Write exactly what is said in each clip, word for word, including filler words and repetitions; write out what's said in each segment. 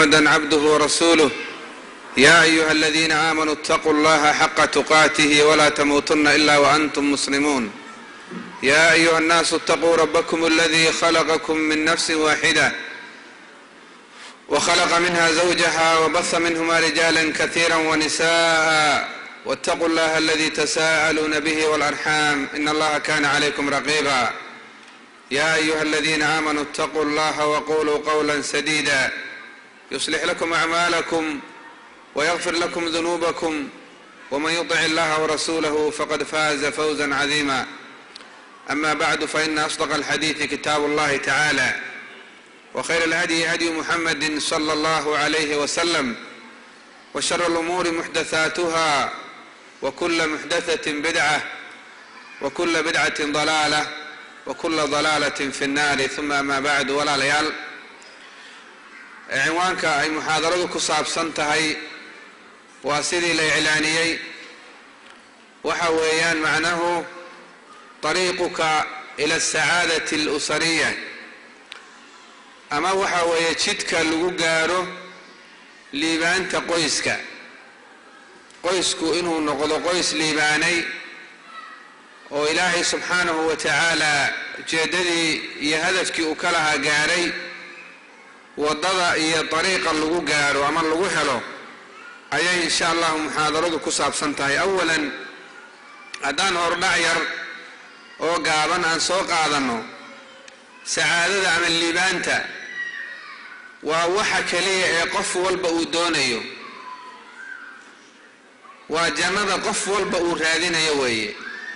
محمدا عبده ورسوله يا أيها الذين آمنوا اتقوا الله حق تقاته ولا تموتن إلا وأنتم مسلمون يا أيها الناس اتقوا ربكم الذي خلقكم من نفس واحدة وخلق منها زوجها وبث منهما رجالا كثيرا ونساء واتقوا الله الذي تساءلون به والأرحام إن الله كان عليكم رقيبا يا أيها الذين آمنوا اتقوا الله وقولوا قولا سديدا يصلح لكم أعمالكم ويغفر لكم ذنوبكم ومن يطع الله ورسوله فقد فاز فوزا عظيما. أما بعد فإن أصدق الحديث كتاب الله تعالى وخير الهدي هدي محمد صلى الله عليه وسلم وشر الأمور محدثاتها وكل محدثة بدعة وكل بدعة ضلالة وكل ضلالة في النار. ثم ما بعد ولا ليال عنوانك أي محاضرة كصاب سنتهي واسدي لإعلانيي وحويان معناه طريقك إلى السعادة الأسرية أما وحوي جدك لغارو ليبانت قويسك qoysku inuu noqdo qoys liibaanay oo ilaahay subxaanahu wa tacaala jeedadii iyo hadafkii uu ka lahaa gaaray wadada iyo dariiqa lagu gaaro ama lagu helo ayay insha Allah muhaadaradu ku saabsan tahay. awalan haddaan hordhac yar oo gaaban aan soo qaadano sacaadada ama liibaanta waa waxa kaliya ee qof walba uu doonayo waa jannada qof walba uu raadinayo weeye.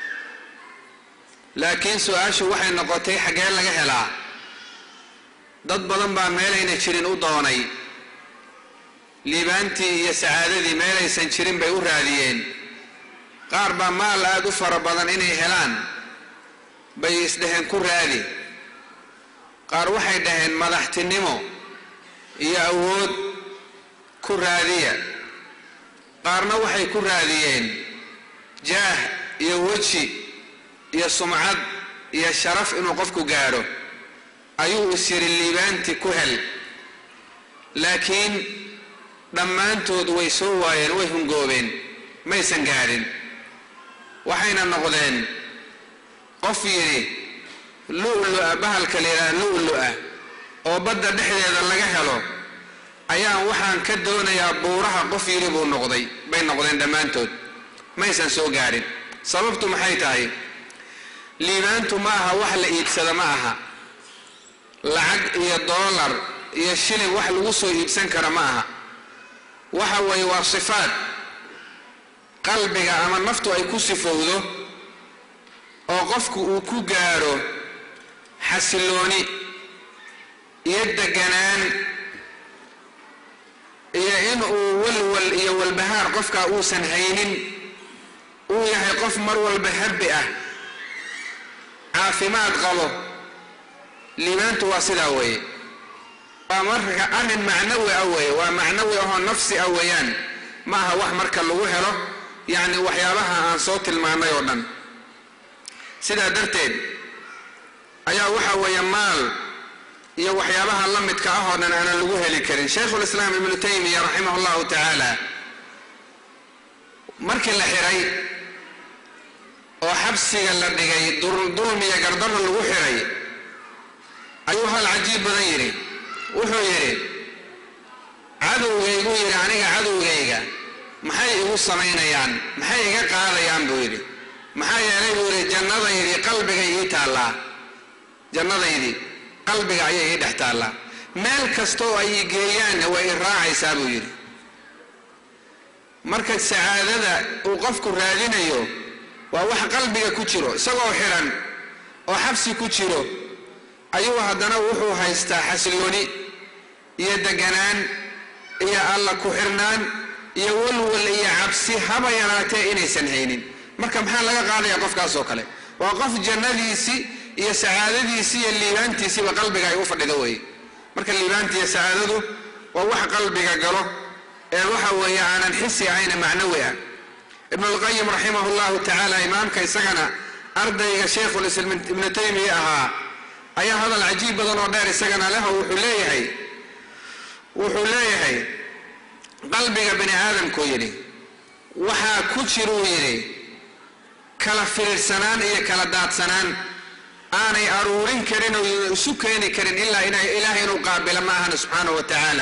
laakiin su'aashu waxay noqotay xagee laga helaa? dad badan baa meelayna jirin u doonay liibaantii iyo sacaadadii meelaysan jirin bay u raadiyeen. qaar baa maal aad u fara badan inay helaan bay isdhaheen ku raadi. qaar waxay dhaheen madaxtinimo iyo awood ku raadiya. qaarna waxay ku raadiyeen jaah iyo waji iyo sumcad iyo sharaf inuu qofku gaaro ayuu isiri liibaanti ku hel. laakiin dhammaantood way soo waayeen, way hungoobeen, maysan gaarin. waxayna noqdeen qof yidhi lu'lu'a bahalka leeyahay lu'lu'a oo badda dhexdeeda laga helo ayaan waxaan ka doonayaa buuraha qof yiri buu noqday bay noqdeen dhammaantood, maysan soo gaarin. sababtu maxay tahay? liibaantu ma aha wax la iibsada, ma aha lacag iyo doolar iyo shilin wax lagu soo iibsan kara ma aha. waxa weeye waa sifaad qalbiga ama naftu ay ku sifowdo oo qofku uu ku gaaro xasilooni iyo deganaan iyo in uu walwal iyo walbahaar qofka uusan haynin, uu yahay qof mar walba habbi ah, caafimaad qabo. liibaantu waa sidaa weeye. waa marka arrin macnawi ah weeye, waa macnawi ahoo nafsi ah weeyaan, ma aha wax marka lagu helo yacni waxyaabaha aan soo tilmaanay oo dhan. sidaa darteed ayaa waxa weeye maal iyo waxyaabaha la midka ah oo dhan aan lagu heli karin. Sheikhul Islaam Ibn Taymiyyah rahimahullahu ta'ala markii la xiray oo xabsiga la dhigay dulmiga gardarro lagu xiray ayuu hal cajiib badan yiri. wuxuu yiri cadowgaygu yiri aniga cadowgayga maxay igu samaynayaan, maxay iga qaadayaan buu yiri. maxaa yeelay buu yiri jannadaydi qalbiga ii taallaa, jannadaydi qalbiga ayay ii dhex taallaa, meel kastoo ay geeyaan way i raacaysaa buu yiri. marka sacaadada uu qofku raadinayo waa wax qalbiga ku jiro, isagoo xiran oo xabsi ku jiro ayuu haddana wuxuu haystaa xasilooni iyo deganaan iyo alla ku xirnaan iyo walwal iyo cabsi haba yaraatee inaysan haynin. marka maxaa laga qaadayaa qofkaas oo kale? waa qof jannadiisii iyo sacaadadiisii iyo liibaantiisiiba qalbiga ay u fadhido weeye. marka liibaanta iyo sacaadadu waa wax qalbiga galo ee waxa weeye aanan xisi ahayn, macnawi ah. ibn al-Qayyim rahimahullahu ta'ala imaamka isagana ardayga Sheikhul Islaam Ibn Taymiyyah ahaa ayaa hadal cajiib badan oo dheer isagana leh wuxuu leeyahay وحليه قلبك بني آدم كويري وحا كتشرو يري كلا فرسنان إيا كلا دات سنان آني أرورين كرين وسكيني كرين إلا إنا إلهي نقابل معها سبحانه وتعالى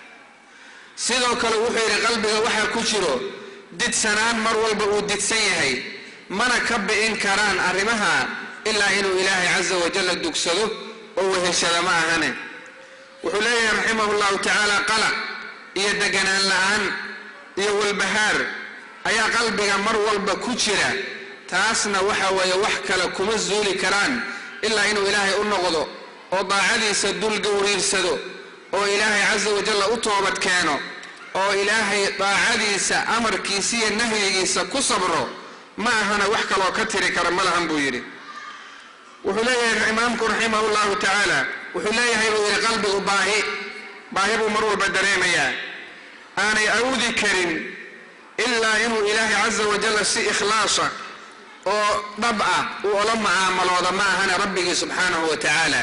سيدو كلا وحيري قلبك وحا كتشرو ديت سنان مرول بقود ديت سيهي منا كب إنكاران أرمها إلا إنو إلهي عز وجل الدكسلو وهو الشذا معها وحليه رحمه الله تعالى قلق يدقنا الآن يو البهار أي قلبك مرول بكتشرة تاسنا وحا ويوحك لكم الزولي كران إلا إنو إلهي أنغضو وضاعدي سدو القورير سدو وإلهي عز وجل أطوبت كانوا وإلهي ضاعدي سأمر كيسي النهي سكصبرو ما هنا وحك لو كتري كرم لهم بويري وحليه إمامكم رحمه الله تعالى وحليه يروي قلبه باهي باهي بمرور بدريميا أنا أعوذي كريم إلا إنه إلهي عز وجل سي إخلاصا وضبعا ولما عمل وضماء هنا ربي سبحانه وتعالى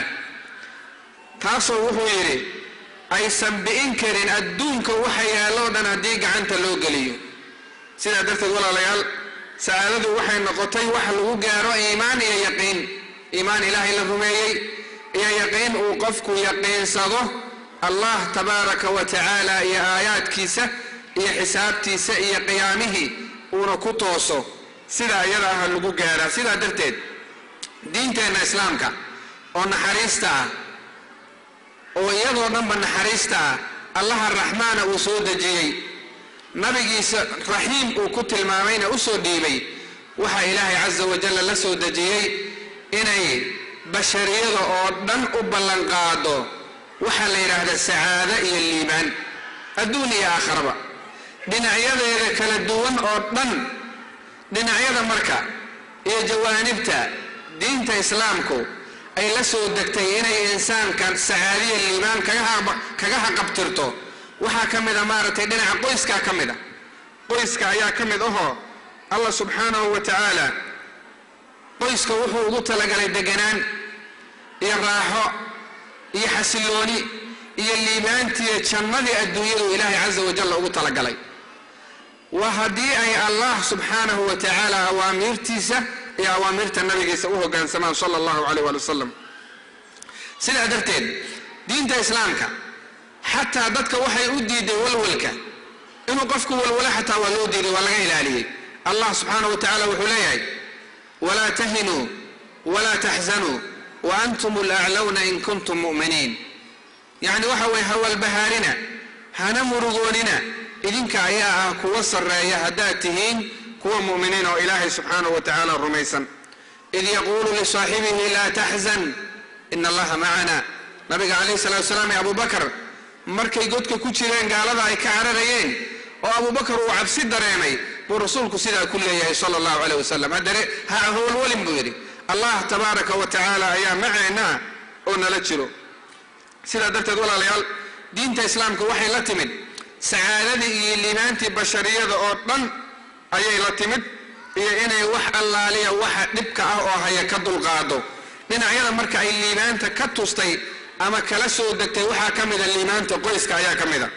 تاسو وحويري أي سبئين كرين أدونك وحيا لودنا ديق عنت اللو قليو سيدا درت ولا ليال سألده وحي النقطي وحل وقارو إيمان يا يقين إيمان إلهي للرميي يا يقين وقفك يقين صدو الله تبارك وتعالى يا آيات كيسة يا حساب تيسة يا قيامه ونكتوصو سيدا يراها اللقو قارا سيدا درتين دينتين إسلامك ونحريستا ويضو نمبا نحريستا الله الرحمن وسود جي نبي رحيم وكت المامين أسود ديبي وحا إلهي عز وجل لسود جي إني بشرية أردن أبلن قادو وحا ليرهد السعادة إيا الليبان الدنيا آخر دنعيادة إذا كالدوان أردن دنعيادة مركا إيا جوانبتا دينتا إسلامكو أي لسود دكتي إني إنسان كان سعادية الليبان كغاها قبترتو وحا كمدا مارتي دنع قويسكا كمدا قويسكا يا كمد أهو الله سبحانه وتعالى قويسكا وحو وضوطة لقلي دقنان يراحو يحسلوني يليبان تيتشمدي الدنيا إلهي عز وجل وضوطة لقلي وهدي أي الله سبحانه وتعالى أوامير تيسة يا أوامير النبي سووه كان سمان صلى الله عليه وسلم سيدة درتين دين تا إسلامك حتى ضدك وحي أدي دي والولك إنه قفك والولا حتى ولودي دي ولا غير عليه الله سبحانه وتعالى وحليه ولا تهنوا ولا تحزنوا وأنتم الأعلون إن كنتم مؤمنين يعني وحوي هو البهارنا هنمرغوننا إذنك أيها كوصر رأيها هداتهين كوا مؤمنين وإلهي سبحانه وتعالى رميسا إذ يقول لصاحبه لا تحزن إن الله معنا نبي عليه الصلاة والسلام يا أبو بكر markay godka ku jireen gaalada ay ka cararayeen oo Abu Bakar uu cabsi dareemay buu rasuulku sidaa ku leeyahay sallallahu alayhi wasallam hadare ha hool walin buu yiri Allah tabaaraka wa ta'ala ayaa macayna oo nala jiro sida darteed walaalayaal diinta islaamka waxay la timid saadada iyo liimaantii bashariyada oo dhan ayay la timid iyo inay wax allaaliya waxa dhibka ah oo haya ka dulqaado dhinacyada marka ay liimaanta ka tustay ama kala soo degtay waxa kamida liimaanta qoyska ayaa kamida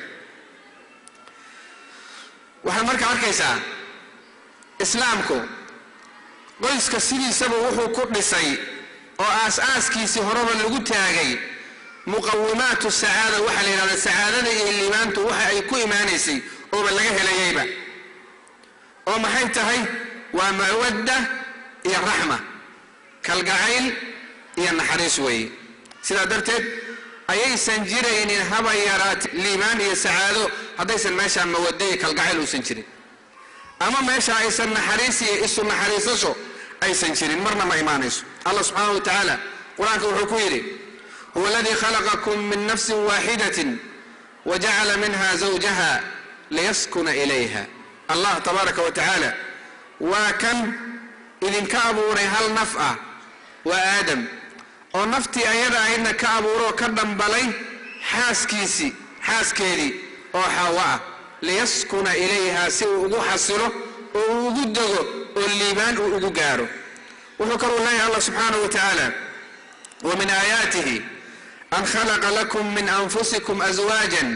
waxa marka arkaysaa islaamku qoyska sidiisaba wuxuu ku dhisay oo aas-aaskiisii horeba lagu taagay muqawimaatu sacaada waxa la yiraahdaa sacaadada iyo liimaantu waxa ay ku iimaanaysay oo laga helayayba oo maxay tahay waa mawadda iyo raxma kalgacayl iyo naxariis weeye sida darteed ayaysan jiraynin haba yaraat liimaan iyo sacaado hadaysan meesha mawadday kalgacayl uusan jirin ama meesha aysan naxariis iyo isu naxariisasho aysan jirin marna ma iimaanayso Allah subhanahu wa ta'ala quraanka wuxuu ku yiri huwa alladhi khalaqakum min nafsin wahidatin waja'ala minha zawjaha liyaskuna ilayha Allah tabaaraka wa ta'ala wa kan idinka abuuray hal naf'a wa aadam oo naftii ayada ayna ka abuuro ka dhambalay xaaskiisi xaaskeedii oo Xawaa liyaskuna ilayha si uu ugu xasilo oo ugu dago oo liibaan uu ugu gaaro wuxuu kaloo leeyahay Allah subhanahu wa ta'ala wa min ayatihi an khalaqa lakum min anfusikum azwajan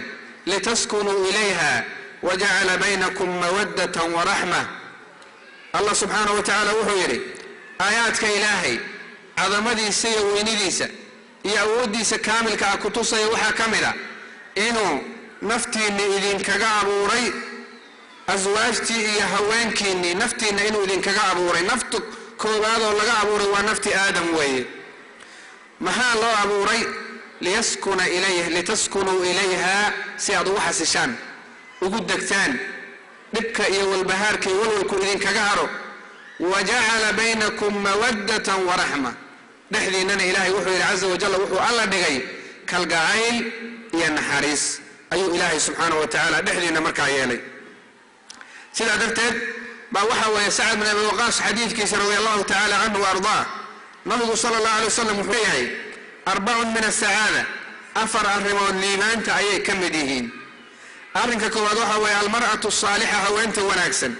لتسكنوا إليها وجعل بينكم مودة ورحمة. الله سبحانه وتعالى وحيري آياتك إلهي عظمدي سي وينيديسا يا أوديسا كامل كاكتوسا يوحا كاملة إنو نفتي إني إذن كغابوري أزواجتي يا هوانكي إني نفتي إنو إذن كغابوري نفتك كوبادو لغابوري ونفتي آدم وي محا الله عبوري ليسكن إليه لتسكنوا إليها سيادو حسشان وقد دكتان دبكا إيا والبهاركي والولكو إذن كغارو وجعل بينكم مودة ورحمة نحذي إننا إلهي وحو عز وجل وحو الله دقي كالقعيل إيا النحاريس أيو إلهي سبحانه وتعالى نحذي إننا مركا يالي سيدا درتد با وحو يسعد من أبي وقاص حديث كيس رضي الله تعالى عنه وأرضاه نبي صلى الله عليه وسلم وحويهي أربع من السعادة أفر أرمون ليمان تعيي كمديهين أرنك كوادوها ويا المرأة الصالحة وأنت وناكسن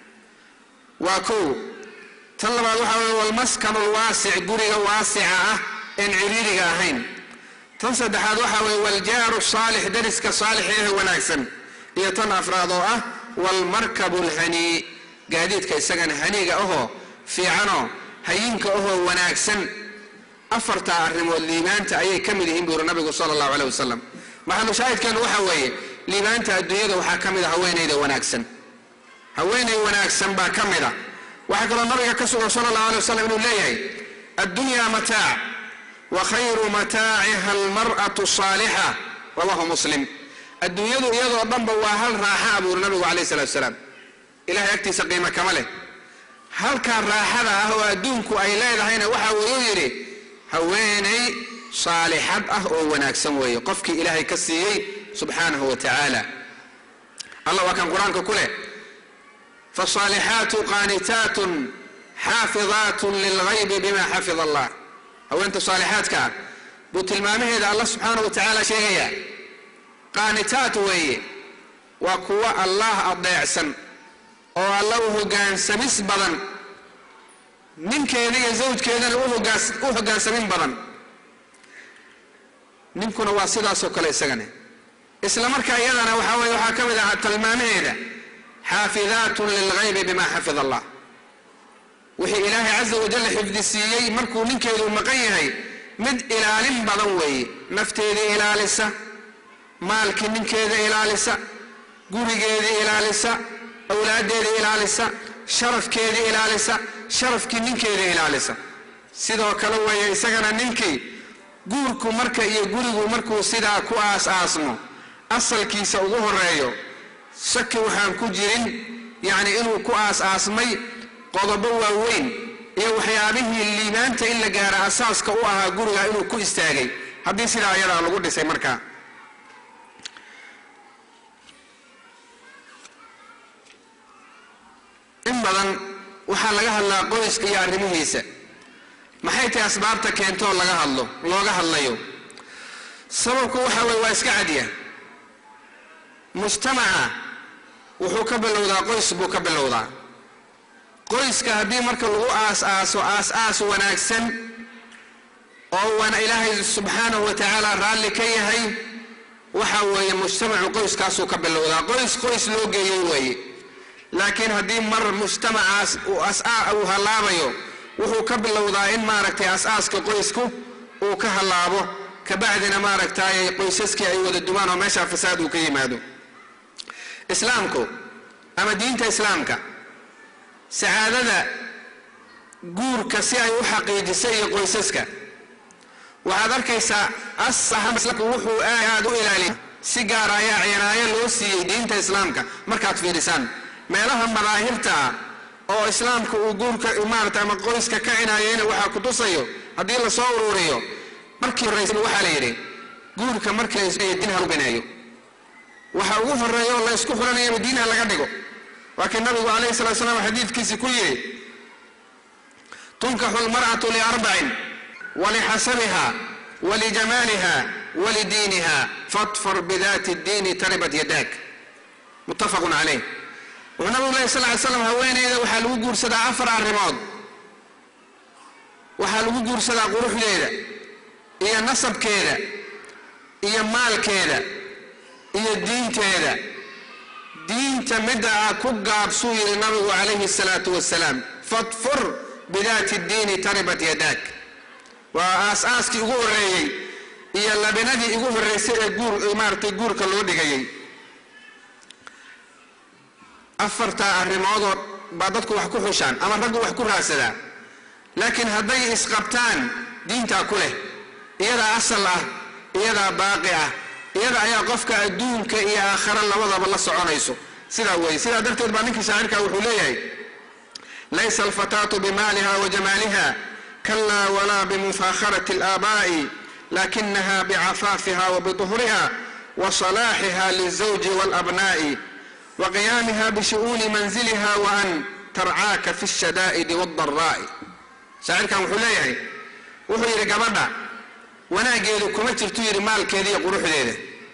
وكو طلب وحا والمسكن الواسع قرية واسعة إن عريرك أهين تصد حاد وحا والجار الصالح درسك صالح إيه وناكسن يتن أفرادوه والمركب الهني قاديتك يساقن هنيك أهو في عنو هينك أهو وناكسن أفرت أرمو الليمان تأيي كمدهين بور النبي صلى الله عليه وسلم محل شاهد كان وحا وي ليمان تأدوية وحا كمده هوين إذا وناكسن هوين وناكسن با كمده وحكى النبي كسر صلى الله عليه وسلم إنه ليه الدنيا متاع وخير متاعها المرأة الصالحة رواه مسلم الدنيا يدو يدو ضمب وهل راحة أبو النبي عليه الصلاة والسلام إلهي يكتي سقيمة كماله هل كان راحة هو دونك أي لا هنا وحا ويري هويني صالحة أهو وناكسن ويقفك إلهي كسيي سبحانه وتعالى الله وكان قرآنك كله فالصالحات قانتات حافظات للغيب بما حفظ الله أو أنت صالحاتك بتلمامه إذا الله سبحانه وتعالى شيئا قانتات وي وقوى الله أضيعسن أو الله قان سمس بدن من كيني زوج كيني أوه قان سمين بدن نمكن واسدا سوكالي سغني إسلامك أيضا وحاول يحاكم إذا تلمامه إذا حافظات للغيب بما حفظ الله وحي إلهي عز وجل حفظ السيئي مركو منك يدو مقيهي مد إلال بضوي نفتي ذي إلالسة مالك منك ذي إلالسة قولي ذي إلالسة أولاد ذي إلالسة شرف كذي إلالسة شرف كي منك ذي إلالسة سيدا وكالوا يساقنا ننكي قولكو مركا يقولي مركو سيدا كو آس آسمو أصل كي سوضوه الرأيو سكي وحان كجرين يعني إنه كؤاس آسمي قضبوا وين إيه وحيابه اللي ما أنت إلا جار أساس كأوها جورها إنه كو استاجي هذه سلا يرى على قدر سيمركا إما وحال لجها الله قويس كيارمي هيسة ما حيتي أسبابته كنتو لجها الله لجها الله يو سبب كوحة واسكعدية مجتمعة wuxuu ka bilowdaa qoys buu ka bilowdaa qoyska hadii marka lagu aas aaso aas aas wanaagsan oo wana ilaahay subhanahu wa ta'ala raali ka yahay waxa weeye mujtamacu qoyskaas uu ka bilowdaa qoys qoys loo geeyay weeye laakiin hadii mar mujtamacaas uu aas-aa uu halaabayo wuxuu ka bilowdaa in maaragtay aas-aaska qoysku uu ka halaabo ka bacdina maaragtay qoysaskii ay wada dumaan oo meesha fasaad uu ka yimaado إسلامكو أما دينت إسلامك سعادة جور كسيا يحقق جسي قيسسك وهذا الكيسا الصحة مسلك وحو آيادو إلى لي سيجارة يا عينايا لوسي دينت إسلامك مركات في لسان ما لهم مظاهرتا أو إسلامك وجور كإمارة أما قيسك كعنايين وحا كتوسيو هدي الله صوروريو مركي الرئيس وحاليري جور كمركي دينها ربنايو waxa ugu horeeyo la isku xuranayo diinaha laga dhigo waa kan nabigu kaleey sallallahu alayhi wasallam xadiidkiisa ku yiri tunkahu almar'atu li arba'in wa li hasabiha wa li jamaliha wa li diniha fatfar bi dhati ad-din taribat yadak muttafaqun alayh wa nabigu sallallahu alayhi wasallam haweeneyda waxa lagu guursadaa afar arrimood waxa lagu guursadaa quruxdeeda iyo nasabkeeda iyo maalkeeda iyo diinteeda diinta midda ku gaabsuu yiri nabigu calayhi salaatu wasalaam fadfur bidaati diini taribat yadak waa aasaaskii ugu horeeyay iyo labinadii ugu horeysay ee guur imaartay guurka loo dhigayay afarta arrimood baa dadku wax ku xushaan ama raggu wax ku raasada laakiin hadday isqabtaan diinta ku leh iyada asal ah iyada baaqi ah iyada ayaa qofka adduunka iyo aakhira labadaba la soconayso sida way sida darteed baa ninkii shaacirka wuxuu leeyahay laysa alfatatu bimaliha wa jamaliha kalla wala bimufakharati al-aba'i lakinnaha bi'afafiha wa bidhuriha wa salahiha lizawji wal abna'i wa qiyamiha bi shu'uni manziliha wa an tar'aka fi ash-shada'id wad-dharra'i shaacirka wuxuu leeyahay wuxuu yiri gabadha wanaageedu kuma jirto yiri maalkeeda iyo quruxdeeda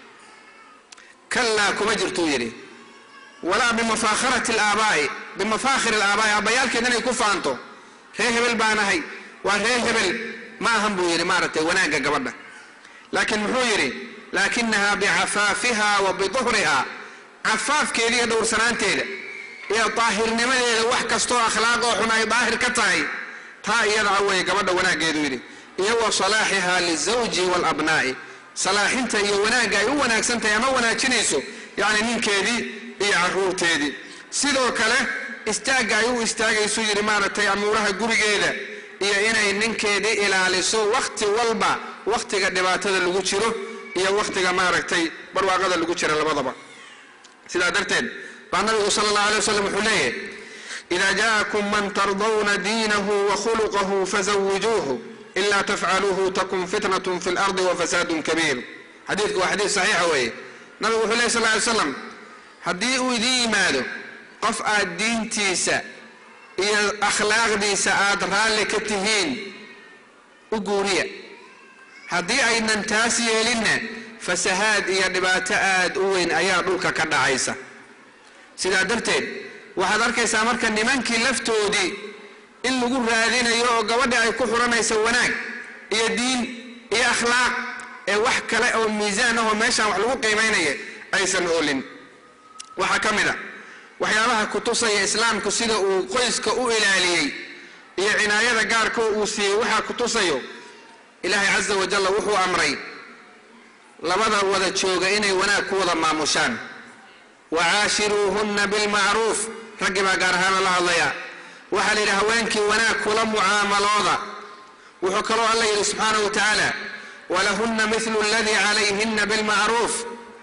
kalla kuma jirto yiri wala bimufakharati al-aba'i bimafakhir al-aba'i abayalkeeda inay ku faanto ree hebel baanahay waa ree hebel ma ahan buu yiri maartay wanaaga gabadha laakiin muxuu yiri lakinnaha bi'afafiha wa bidhuriha afaafkeeda iyo dhowrsanaanteeda iyo taahirnimadeeda wax kasto akhlaaq oo xun ay daahir ka tahay taa iyada way gabadha wanaageedu yiri iyo wa salahiha lizawji wal abna'i salaahinta iyo wanaaga ay u wanaagsantahay ama wanaajinayso yaani ninkeedii iyo caruurteedii sidoo kale istaaga ay u istaagayso yiri maartay amuuraha gurigeeda iyo inay ninkeedii ilaaliso waqti walba waqtiga dhibaatada lagu jiro iyo waqtiga maartay barwaaqada lagu jiro labadaba sida darteed baa nabigu sallallahu alayhi wasallam wuxuu leeyahay idha jaakum man tardawna diinahu wa khuluquhu fazawwijuhu illa taf'aluhu takun fitnatun fil ardi wa fasadun kabir hadithku waa hadith sahih way nabigu wuxuu leeyahay sallallahu alayhi wasallam hadii uu idin yimaado qof aad diintiisa iyo akhlaaqdiisa aad raali ka tihiin u guuriya hadii aynan taas yeelinna fasahaad iyo dhibaato aad u weyn ayaa dhulka ka dhacaysa sida darteed waxaad arkaysaa marka nimankii laftoodii in lagu raadinayo oo gabadha ay ku xuranayso wanaag iyo diin iyo akhlaaq ee wax kale oo miisaan ah oo meesha wax lagu qiimeeyo aysan oolin waxa kamida waxyaabaha ku tusaya islaamku sida uu qoyska u ilaaliyay iyo cinaayada gaarka uu siiyay waxa ku tusayo ilaahay azza wa jalla wuxuu amray labada wada jooga inay wanaag ku wada maamushaan wa'ashiruhunna bil ma'ruf ragiba gaarahana la hadlaya waxa la haweenkii wanaag kula muaamalooda wuxuu kaloo Allah yiri subhanahu wa ta'ala walahunna mithlu alladhi alayhinna bil ma'ruf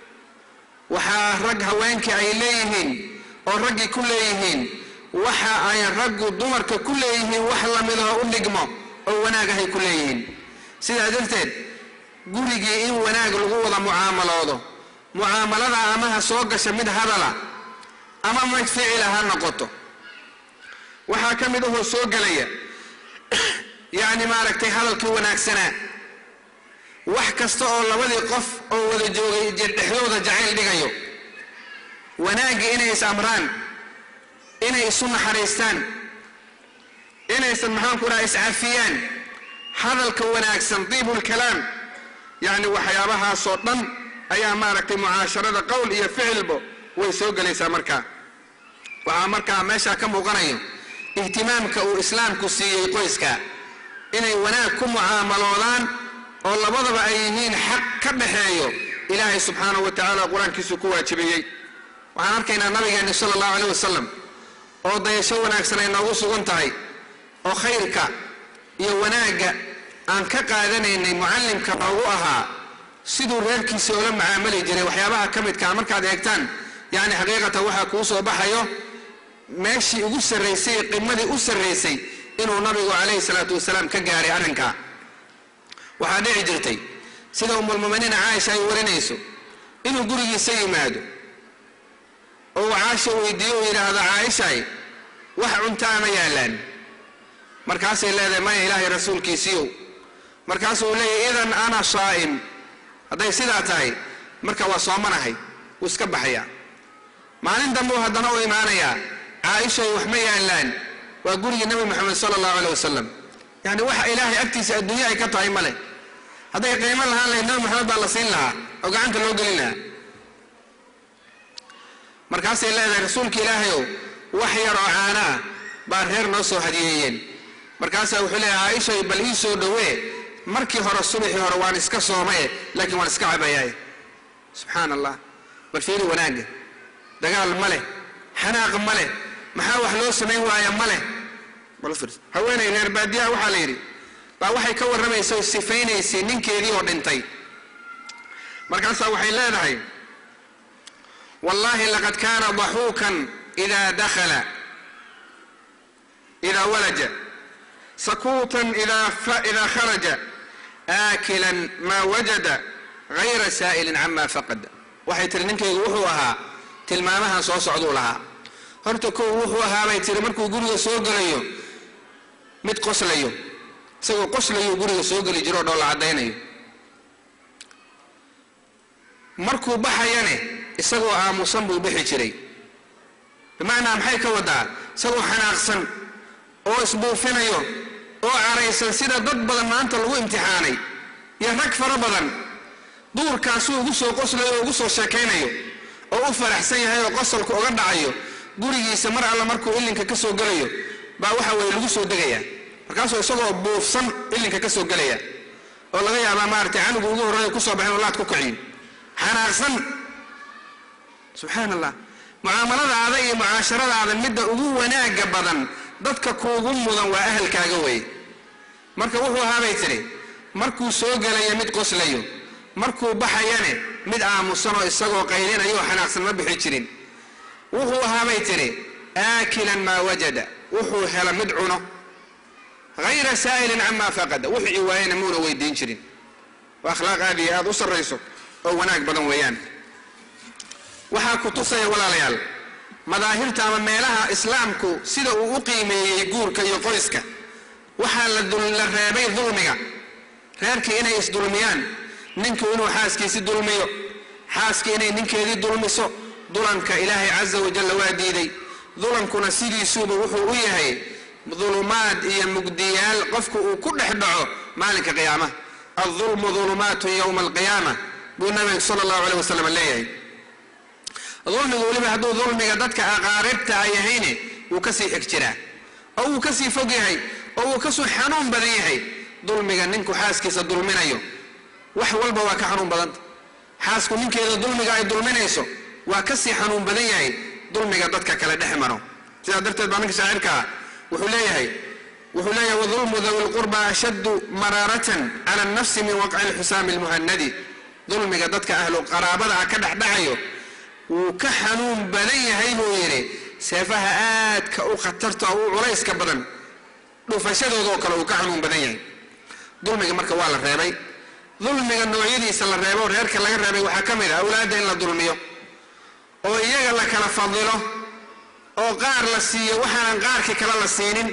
waxa rag haweenkii ay leeyihiin oo raggi ku leeyihiin waxa ay raggu dumarka ku leeyihiin wax la mid ah u dhigmo oo wanaag ay ku leeyihiin sida darteed gurigii in wanaag lagu wada muaamaloodo muaamalada amaha soo gasha mid hadala ama mid ficil noqoto waxa kamid ah soo galaya yaani maaragtay hadalkii wanaagsana wax kasta oo labadii qof oo wada joogay dhexdooda jacayl dhigayo wanaag inay is-amraan inay isu naxariistaan inay maxaan ku raay iscafiyaan hadalka wanaagsan diibul kalaam yaani waxyaabaha soo dhan ayaa maaragtay mucaasharada qowl iyo ficilbo way soo galaysaa markaa waxa markaa meesha ka muuqanayo ihtimaamka uu islaamku siiyay qoyska inay wanaag ku muaamaloodaan oo labadaba ay yihiin xaq ka dhaxeeyo ilaahay subhanahu wa ta'ala quraankiisu ku waajibiyay waxaan arkaynaa nabigeena sallallahu alayhi wasallam oo dayasho wanaagsan ay noogu sugan tahay oo khayrka iyo wanaaga aan ka qaadanaynay muallimka ugu ahaa sidoo reerkiisa oo la macaamili jiray waxyaabaha kamidka markaad eegtaan yaani xaqiiqatan waxa ku soo baxayo meeshii ugu sareysay qiimadii u sareysay inuu nabigu alayhi salaatu wasalaam ka gaaray arrinka waxa dhici jirtay sida ummul muuminiin Aisha ay warinayso inuu gurigiisa yimaado oo Aisha weydiiyo yiraahdo Aisha wax cuntaan ma yaalan markaas ay leedahay ma ilaahay rasuulkiisiyo markaas uu leeyahay idan ana saa'im haday sidaa tahay marka waa soomanahay iska baxaya maalin dambe haddana oo iimaanaya Aisha wax ma yaalan waa guriga nabi Muhammad sallallahu alayhi wasallam yani waxa ilaahay agtiisa adduunyo ay ka tahay male haday qiimo lahaan leeyahay nabi Muhammad baa la siin lahaa oo gacanta loo gelin lahaa markaasay leedahay rasuulka ilaahayow wax yar oo caana ah baa reer noo soo hadiyeeyeen markaasaa wuxuu leeyahay Aisha bal ii soo dhawee markii hore subaxii hore waan iska soomay laakiin waan iska cabayay subhanallah bal fiiri wanaaga dagaal male xanaaq male maxaa wax loo sameyn waaya male bal fiir haweenay reer baadiya waxa la yiri baa waxay ka waramaysaa sifaynaysay ninkeedii oo dhintay markaasaa waxay leedahay wallahi laqad kana dhahukan idha dakhala idha walaja sakutan idha fa idha kharaja آكلا ما وجد غير سائل عما فقد waxay tiri ninkaygu wuxuu ahaa tilmaamaha soo socdo laha horta ko wuxuu ahaa bay tiri markuu guriga soo galayo mid qoslayo isagoo qoslayo guriga soo gali jiro dhoola cadeynayo markuu baxayane isagoo aamusan buu bixi jiray bimaana maxay ka wadaa isagoo xanaaqsan oo isbuufinayo oo caraysan sida dad badan maanta lagu imtixaanay ya rag fara badan duurkaas uu ugu soo qoslayo oo ugu soo sheekaynayo oo u faraxsan yahay oo qosolku uga dhacayo gurigiisa mar alla markuu ilinka ka soo galayo baa waxa way lagu soo degaya markaas oo isagoo buufsan ilinka ka soo galaya oo laga yaabaa maartay anigu ugu horeeyo ku soo baxay laad ku kiciin xanaaqsan subhanallah muaamaladaada iyo muaasharadaada midda ugu wanaaga badan dadka kuugu mudan waa ahalkaaga way marka wuxuu ahaabay tiri markuu soo galay mid qoslayo markuu baxayane mid aamusan oo isagoo qaylinayo xanaaqsan ma bixi jirin wuxuu ahaabay tiri aakilan ma wajada wuxuu hela mid cuno ghayra sa'ilin amma faqada wuxuu waayna muuna weydiin jirin wa akhlaaqaadi aad u sareyso oo wanaag badan weeyaan waxa ku tusay walaalayaal madaahirta ama meelaha islaamku sida uu u qiimeeyay guurka iyo qoyska waxa la dul la reebay dulmiga reerka inay isdulmiyaan ninku inuu xaaskiisa dulmiyo xaaska inay ninkeedii dulmiso dulanka ilaahay azza wa jalla waa diiday dulankuna sidiisuba wuxuu u yahay ظلمات iyo mugdiyaal qofku uu ku dhex dhaco maalinka qiyaamaha الظلم ظلمات يوم القيامة بالنبي صلى الله عليه وسلم leeyahay ظلم waliba haduu dulmiga dadka aqaaribta ay yahiin uu ka sii xigjiraa oo uu ka sii fog yahay oo uu ka soo xanuun badan yahay dulmiga ninku xaaskiisa dulminayo wax walba waa ka xanuun badan xaasku ninkeeda dulmiga ay dulminayso waa ka sii xanuun badan yahay dulmiga dadka kala dhexmaro sida darteed baa ninka shaacirka wuxuu leeyahay wuxuu leeyahay wadulmu dhawi alqurba ashaddu mararatan ala an-nafs min waq'i al-hisam al-muhannadi dulmiga dadka ahlu qaraabada ka dhaxdhacayo uu ka xanuun badan yahay buu yiri seefaha aad ka u khatarta oo culayska badan dhufashadooda kale uu ka xanuun badan yahay dulmiga marka waa la reebay dulmiga noocyadiisa la reebo reerka laga reebay waxa kamid ah awlaada in la dulmiyo oo iyaga la kala fadilo oo qaar la siiyo waxaan qaarka kala la siinin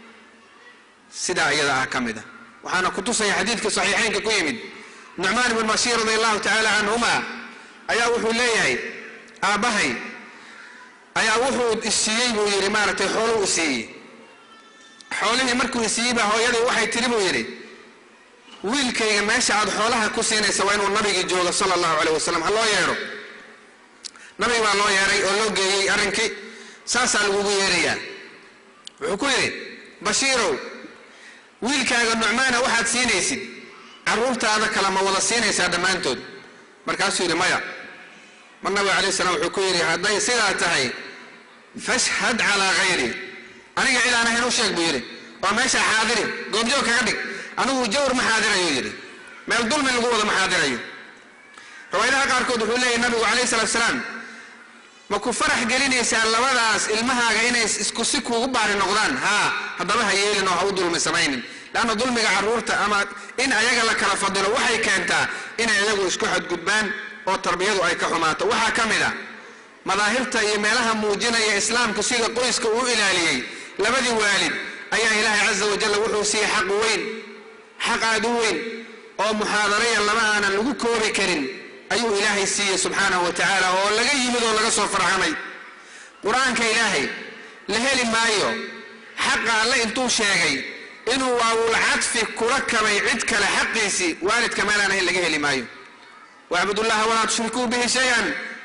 sida ayada ah kamida waxaana ku tusay xadiidka saxiixaynka ku yimid Nu'man ibn Bashir radiyallahu ta'ala anhuma ayaa wuxuu leeyahay aabahay ayaa wuxuu isiyay buu yiri maartay xoolo u siiyay xoolaha markuu isiiba hooyadii waxay tiri buu yiri wiilkayga meesha aad xoolaha ku siinaysa waa inuu nabiga joogo sallallahu alayhi wasallam haloo yeero nabiga waa loo yeeray oo loo geeyay arrinkii saasa lagu yeerayaa wuxuu ku yiri Bashirow wiilkaaga Nu'man waxaad siinaysid carruurtaada kala ma wada siinaysaa dhamaantood markaasuu yiri maya nabiga alayhi salaam wuxuu ku yiri haday sidaa tahay fashhad ala ghayri aniga ilaana helo sheeg buu yiri oo meesha xaadiri goobjoog kaga dhig anigu jawr ma xaadirayo yiri meel dulmi lagu wada ma xaadirayo riwaayadaha qaarkood wuxuu leeyahay nabiga alayhi salaam ma ku farax gelinaysaa labadaas ilmahaaga inay isku si kuugu baari noqdaan ha hadaba ha yeelin oo ha u dulmi samaynin laana dulmiga carruurta ama in ayaga la kala fadilo waxay keentaa in ayagu isku xadgudbaan oo tarbiyadu ay ka xumaato waxa kamida madaahirta iyo meelaha muujinaya islaamka sida qoyska uu ilaaliyay labadii waalid ayaa ilaahay azza wa jalla wuxuu siiyay xaq weyn xaq aad u weyn oo muhaadarayn lama aanan lagu koobi karin ayuu ilaahay siiyay subhanahu wa ta'ala oo laga yimid oo laga soo farxamay quraanka ilaahay la heli maayo xaq alla intuu sheegay inuu waawul cadfi kula kamay cid kale xaqiisi waalidka meelana laga heli maayo واعبدوا الله ولا تشركوا به شيئا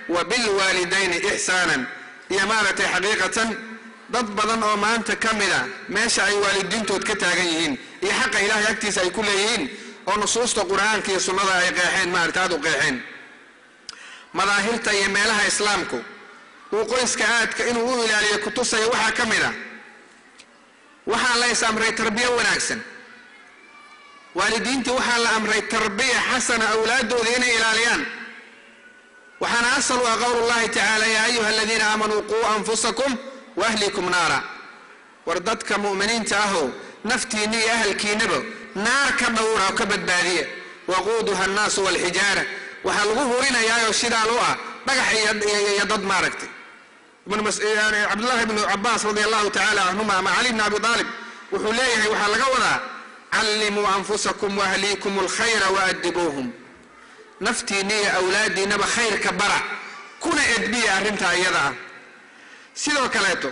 وبالوالدين إحسانا يا مالتي حقيقة dad badan oo maanta kamida meesha ay waalidiintood ka taagan yihiin iyo xaq Ilaahay agtiisa ay ku leeyihiin oo nusuusta Quraanka iyo sunnada ay qeexeen maartaad u qeexeen madaahirta iyo meelaha islaamku uu qoyska aadka inuu u ilaaliyo ku tusay waxa kamida waxa la islamray tarbiya wanaagsan waalidiintu waxa la amray tarbiya xasana awlaadooda inay ilaaliyaan waxana asal wa qawlullahi ta'ala ya ayyuhalladhina amanu qu anfusakum وأهلكم نارا وردتك مؤمنين تاهو نفتيني أهلكينبو نار كدورا وكبد بادية وقودها الناس والحجارة وحلقوه هنا يا يوشيد علوها بقح يضد ماركتي يعني عبد الله بن عباس رضي الله تعالى عنهما مع علي بن أبي طالب وحليه وحلقوها علموا أنفسكم وأهليكم الخير وأدبوهم نفتيني أولادي نبا خير كبرع كنا أدبية أرمتها يضع sidoo kaleeto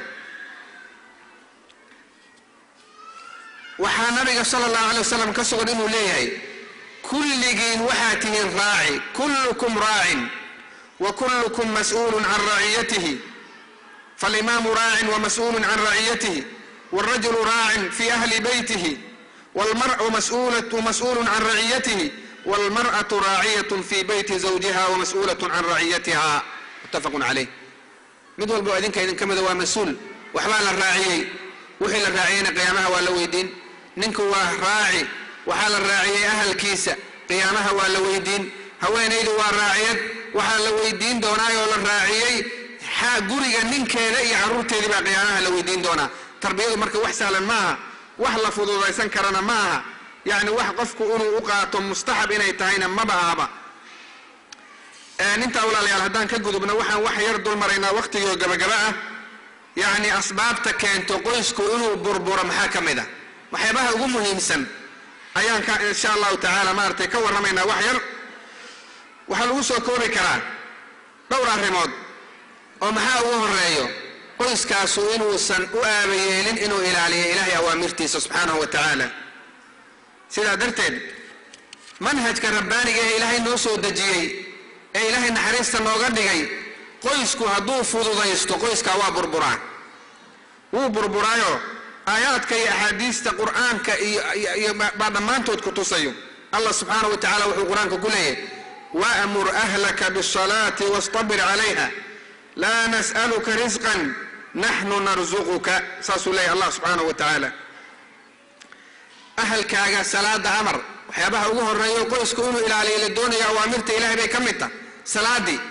waxa nabiga sallallahu alayhi wasallam ka soo inuu leeyahay kulligiin waxa tihiin raaci kullukum raa'in wa kullukum mas'uulun 'an ra'iyatihi فالإمام راع ومسؤول عن رعيته والرجل راع في أهل بيته والمرء مسؤولة ومسؤول عن رعيته والمرأة راعية في بيت زوجها ومسؤولة عن رعيتها متفق عليه مدول بوعدين كايدين كما دوا مسؤول وحبال الراعي وحيل الراعيين قيامها ولا ويدين ننكو راعي وحال الراعي أهل كيسة قيامها ولا ويدين هوين ايدو راعيات وحال ويدين دوناي ولا الراعي حا غوريغا نينكيدا iyo caruurteedii baa qiyaanaha la weydiin doona tarbiyadu marka wax sahlan maaha wax la fududaysan karana maaha yaani wax qofku inuu u qaato mustahab inay tahayna ma baaba inta walaalayaal hadaan ka gudubna waxaan wax yar dul maraynaa waqtiga gabagaba ah yaani asbaabta keento qoysku inuu burburo maxaa kamida waxyaabaha ugu muhiimsan ayaan ka insha Allah ta'ala maartay ka warramaynaa wax yar waxa lagu soo koobi karaa dhowr arrimood oo maxaa ugu horeeyo qoyskaasu inuu san u aabayeelin inuu ilaaliyo Ilaahay awaamirtiisa subhanahu wa ta'ala sida darteed manhajka rabbaaniga ee Ilaahay noo soo dajiyay ee Ilaahay naxariista nooga dhigay qoysku hadduu fududaysto qoyska waa burburaa wuu burburaayo aayaadka iyo ahadiista quraanka iyo baadhamaantood ku tusayo Allah subhanahu wa ta'ala wuxuu quraanka ku leeyahay wa'mur ahlaka bis-salati wastabir 'alayha لا نسألك رزقا نحن نرزقك ساسولي الله سبحانه وتعالى أهل كاغا صلاة عمر وحيابها أقوه الرأيو قويس كونوا إلى علي للدنيا وأمرت إلهي بي كمتا صلاة دي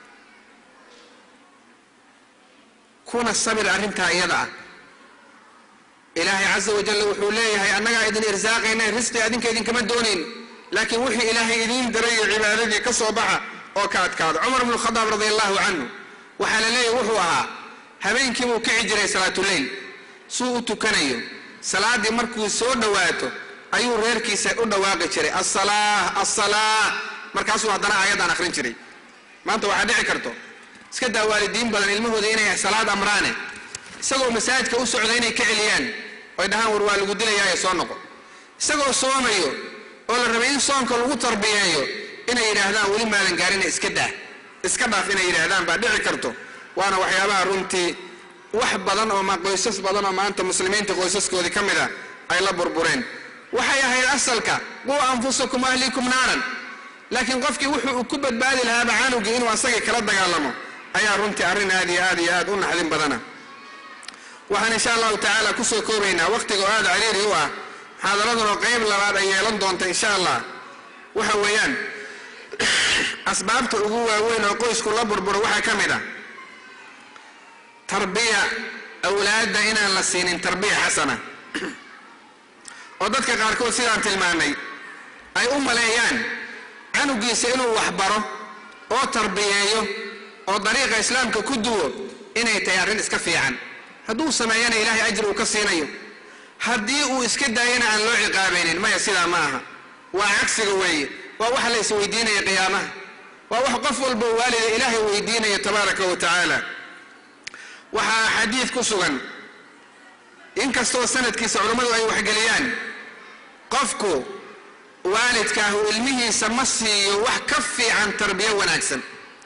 كون الصبر أرمتها يدعى إلهي عز وجل وحوليه هي أنك إذن إرزاقي إنه رزقي أذنك إذن كما دونين لكن وحي إلهي إذن دري عبادتي كصوبها وكاد كاد عمر بن الخطاب رضي الله عنه وحال لي وحوها habeenkii uu ka jiray salaatu leyl suu tukanayo salaadi markuu soo dhawaato ayuu reerkiisa u dhawaaqi jiray as-salaah as-salaah markaasuu hadana aayadan akhrin jiray maanta waxa dhici karto iska daa waalidiin badan ilmahooda inay salaad amraane isagoo masaajidka u socday inay ka celiyaan oo dhahaan war waa lagu dilayaa soo noqo isagoo soomayo oo la rabay in soonka lagu tarbiyeeyo inay yiraahdaan wali maalan gaarin iska daa iska dhaaf inay yiraahdaan baa dhici karto waana waxyaabaha runtii wax badan oo ma qoysas badan oo maanta muslimiinta qoysaskoodii kamida ay la burbureen waxay ahayd asalka qu anfusakum ahlikum naaran laakiin qofkii wuxuu ku badbaadi lahaa baanugi inuu asaga kala dagaalamo ayaa runtii arrin aad iyo aad iyo aad u naxdin badana waxaan insha Allah ta'ala ku soo koobaynaa waqtiga aad cariiri u ah xaadaraduna qayb labaad ay yeelan doonto insha Allah waxa weeyaan asbaabta ugu waaweyn oo qoysku la burburo waxa kamid ah tarbiya awlaada inaan la siinin tarbiya xasana oo dadka qaarkood sidaan tilmaanay ay u maleeyaan canugiisa inuu wax baro oo tarbiyeeyo oo dariiqa islaamka ku duwo inay tahay arrin iska fiican hadduu sameeyana Ilaahay ajir uu ka siinayo haddii uu iska daayana aan loo ciqaabaynin maya sidaa ma aha waa cagsiga weeye waa wax la is weydiinayo qiyaamaha waa wax qof walba waalid Ilaahay weydiinayo tabaaraka wa ta'ala waxa xadiis ku sugan in kastoo sanadkiisa culimadu ay wax galiyaan qofku waalidka uu ilmihiisa ma siiyo wax ka fiican tarbiya wanaagsan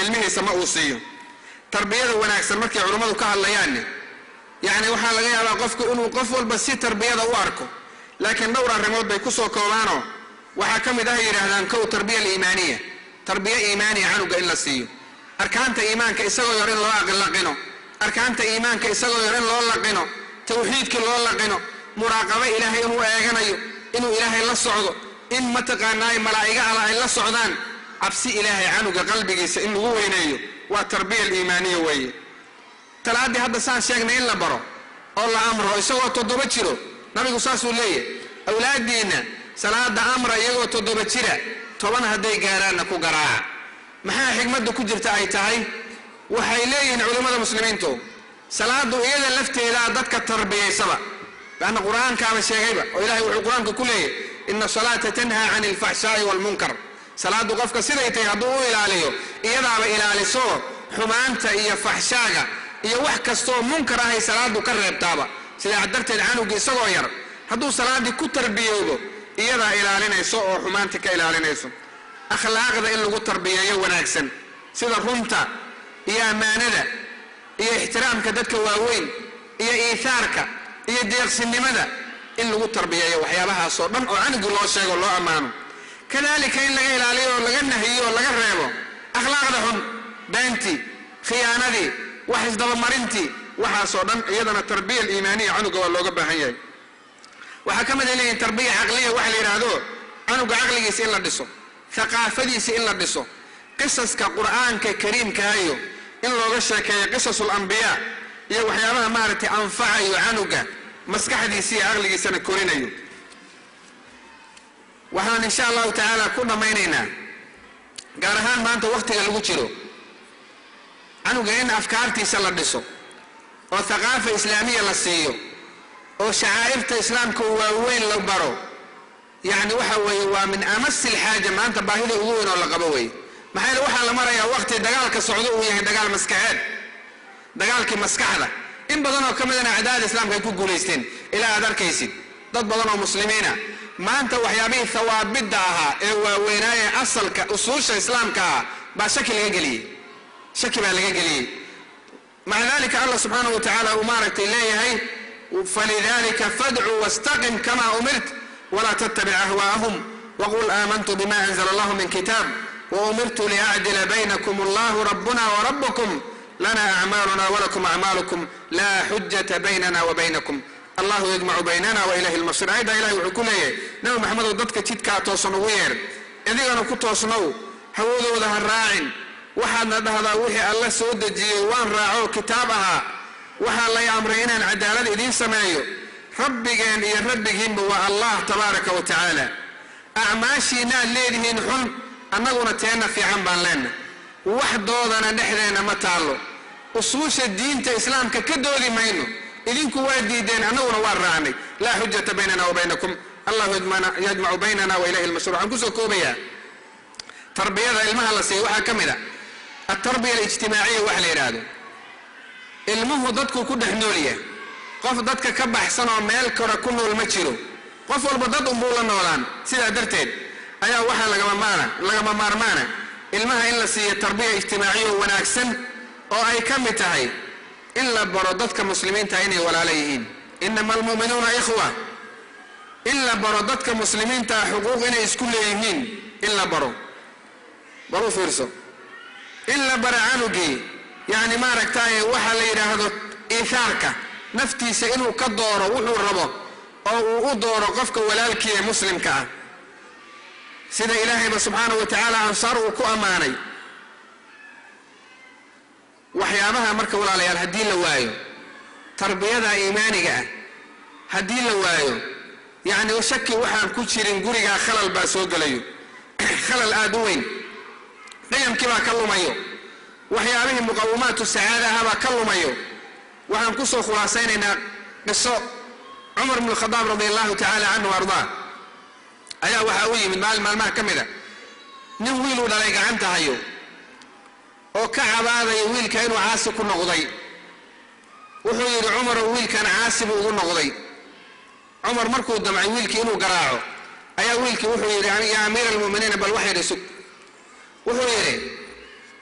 ilmihiisa ma uu siiyo. tarbiyada wanaagsan markay culimmadu ka hadlayaan yani waxaa laga yaabaa qofku inuu qof walba si tarbiyada u arko, laakiin dhowr arrimood bay ku soo koobaanoo waxaa ka mid ah yidhaahdaan kow tarbiya aliimaaniya, tarbiya iimaaniya canuga in la siiyo. arkaanta iimaanka isagoo yar in loo aqlaqino, arkaanta iimaanka isagoo yar in loo laqino, tawxiidkii loo laqino, muraaqabo ilaahay inuu eeganayo, inuu ilaahay la socdo, in mataqaanaa malaa'iga alla ay la socdaan, cabsi ilaahay canuga qalbigiisa in lagu weyneeyo, waa tarbiya aliimaaniya weeye. talaadii hadda saan sheegnay in la baro oo la amro isagoo toddoba jiro, nabigu saasuu leeyahay awlaadiina salaada amra iyagoo toddoba jira, toban hadday gaaraanna ku garaaca. maxaa xigmadda ku jirta ay tahay? waxay leeyihiin culimmada muslimiintu salaadu iyada lafteeda dadka tarbiyaysaba, laanna qur-aankaaba sheegayba oo ilaahay wuxuu qur-aanka ku leeyahay ina salaata tanhaa cani alfaxshaa'i waalmunkar. salaadu qofka siday tahay hadduu u ilaaliyo iyadaaba ilaaliso xumaanta iyo faxshaaga iyo wax kastoo munkar ahay salaadu ka reebtaaba. sidaa darteed canuga isagoo yar hadduu salaadii ku tarbiyoobo iyadaa ilaalinayso oo xumaanta ka ilaalinayso. akhlaaqda in lagu tarbiyeeyo wanaagsan sida runta iyo ammaanada iyo ixtiraamka dadka waaweyn iyo iihaarka iyo deeqsinimada in lagu tarbiyeeyo waxyaabahaasoo dhan oo canuga loo sheego loo ammaano. kadalika in laga ilaaliyo oo laga nahiyo oo laga reebo akhlaaqda xun, beentii, khiyaanadii, wax isdabamarintii, waxaasoo dhan iyadana tarbiya aliimaaniya canuga waa looga baahan yahay. waxaa ka mid a leeyihin tarbiya caqliya waxa la yidhaahdo canuga caqligiisa in la dhiso, thaqaafadiisa in la dhiso, qisaska qur'aanka kariimkaayo in looga sheekeeyo qisasul ambiyaa iyo waxyaabaha maaragtay anfacayo canuga maskaxdiisa iyo caqligiisana korinayo. waxaan insha allahu tacaala ku dhammaynaynaa gaar ahaan maanta wakhtiga lagu jiro canuga in afkaartiisa la dhiso oo thaqaafa islaamiya la siiyo oo shacaa'irta islaamka waaweyn la baro. yacni waxa weeye waa min amasi alxaaja maanta baahida ugu weyn oo la qabo weeye. maxaa yeele waxaa la marayaa wakhti dagaalka socdo uu yahay dagaal maskaxeed, dagaalkii maskaxda. in badan oo ka midana acdaada islaamka ay ku guulaysteen ilaa aad arkaysid dad badan oo muslimiina maanta waxyaabihii thawaabidda ahaa ee waaweynaaye asalka usuusha islaamka ah baa shaki laga geliyey, shaki baa laga geliyey. maca dalika allah subxaanahu watacaala uu maaragtay leeyahay falidalika fadcuu wastaqim kama umirt walaa tattabic ahwaa'ahum waqul aamantu bima anzala allahu min kitaab waumirtu liacdila baynakum allahu rabbuna warabbukum lana acmaaluna walakum acmaalukum laa xujata baynana wa baynakum allahu yajmacu baynana wa ilahi lmasir. ayaddaa ilahay wuxuu ku leeyahay nabi maxamedow dadka jidkaa toosan ugu yeer, idigana ku toosnow, hawadooda ha raacin, waxaadna dhahdaa wixii alla soo dejiyey waan raaco kitaab ahaa. waxaa lay amray inaan cadaalad idiin sameeyo, rabbigeen iyo rabbigiinba waa allah tabaaraka wa tacaala. acmaashiinaad leedihiin xun, annaguna teenna fiican baan leenna, wax doodana dhexdeenna ma taallo, usuusha diinta islaamka ka doodi mayno, idinku waa diideen annaguna waa raacnay. laa xujata baynana wa baynakum allahu yajmacu baynana wa ilahi lmasir. waxaan kusoo koobayaa tarbiyada ilmaha la siiyo waxaa ka mid a altarbiya alijtimaaciya wax la yidhaahdo. ilmuhu dadku ku dhex noolya, qof dadka ka baxsan oo meel kore ku nool ma jiro, qof walba dad unbuu la noolaan. sidaa darteed ayaa waxaa lagama maarmaana ilmaha in la siiyo tarbiya ijtimaaciya oo wanaagsan oo ay ka mid tahay in la baro dadka muslimiinta inay walaalo yihiin. inama almu'minuuna ikhwa, in la baro dadka muslimiinta xuquuq inay isku leeyihiin, in la baro baru fiirso, in la bara canugii yani maaragtaaye waxa la yidhaahdo iihaarka, naftiisa inuu ka dooro wuxuu rabo oo uu u dooro qofka walaalkii ee muslimka ah, sida ilaahayba subxaanahu wa tacaala ansaar uu ku ammaanay. waxyaabaha marka walaalayaal haddii la waayo tarbiyada iimaaniga ah, haddii la waayo yacni shaki waxaan ku jirin gurigaa khalal baa soo gelayo, khalal aad u weyn, qiyamkii baa ka lumayo, waxyaabihii muqawimaatu sacaada ahabaa ka lumayo. waxaan ku soo khulaasaynaynaa qiso cumar bnu khadaab radi allahu tacaala canhu ardaa ayaa waxaa u yimid maalin maalmaha ka mid a nin wiiluu dhalay gacanta hayo oo ka cabaadaya wiilka inuu caasi ku noqday. wuxuu yidhi cumarow wiilkan caasi buu ugu noqday. cumar markuu damcay wiilkii inuu garaaco ayaa wiilkii wuxuu yidhi yaa amiira almu'miniina bal wax yidhi sug. wuxuu yidhi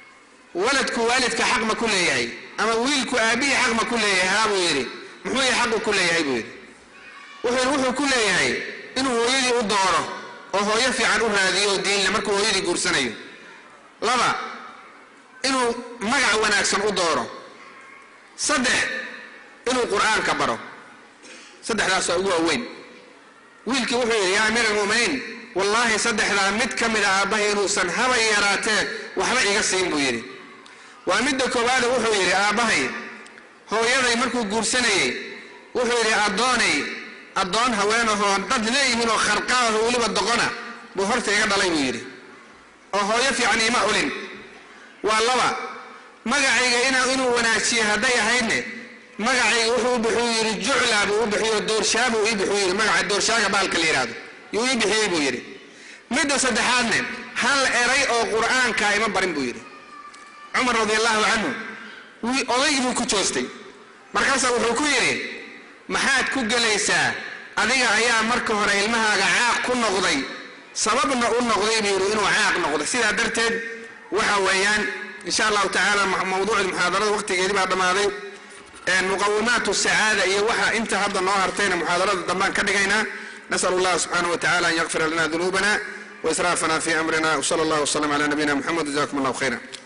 ولدك والدك حق ما كل يهي أما ويلك أبيه حق ما كل يهي هابو يري محوي حق كل يهي بويري وحي روحه كل يهي إنه هو يدي الدورة وهو يفي عنه هذه الدين لمركو هو يدي قرسنيه لما إنه مقع وناكسن الدورة صدح إنه القرآن كبره صدح لا سأقوه وين ويلك وحي يا أمير المؤمنين والله صدح لا مد كمل آبه إنه سنهبا يراته وحما يقصين بويري ومد كباله وحو يري آبه هو يدي مركو قرسنيه وحو يري أدوني أدون هوانه هو ضد ليه منه خرقاه ولي بدقنا بهرت يقضى ليه ويري وهو يفي عن إيماء لين والله مقعيق إنا إنو وناشي هدايا هيني مقعيق وحو بحويري جعلا وبحويري الدور شاب ويبحويري مقع الدور شاقة بالك اللي رادو يبحويري بويري مدى صدحاني هل إري أو قرآن كايمة برين بويري عمر رضي الله عنه وأضيبه كتوستي مركزة وحو كويري محاد كوغليسا أذيك أيام مركو هرى المها عاق كل نغضي سببنا قول نغضي بيرو إنو عاق نغضي سيدا درتد وحويان إن شاء الله تعالى موضوع المحاضرة وقت يجب هذا ماضي مقومات السعادة إيه وحا انت هذا النهارتين محاضرات الضمان كدقينا نسأل الله سبحانه وتعالى أن يغفر لنا ذنوبنا وإسرافنا في أمرنا وصلى الله وسلم على نبينا محمد جزاكم الله خيرا.